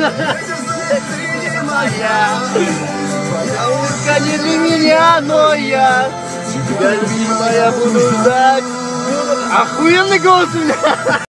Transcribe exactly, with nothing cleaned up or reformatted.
Ты моя, твоя улыбка не для меня, но я тебя, любимая, буду ждать. Охуенный голос у меня!